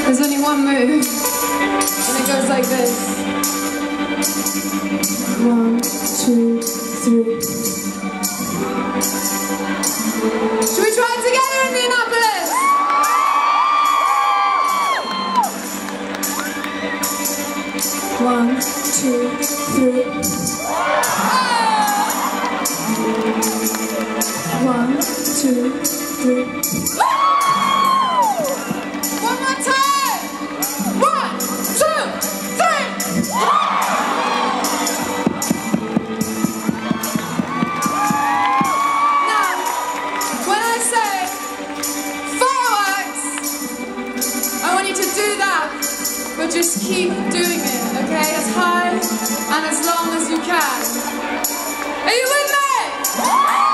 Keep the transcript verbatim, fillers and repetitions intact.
There's only one move, and it goes like this. One, two, three. Should we try it together, Indianapolis? One, two, three. One, two, three. One more time! One, two, three! Now, when I say fireworks, I want you to do that, but just keep doing it, okay? As high and as long as you can. Are you with me?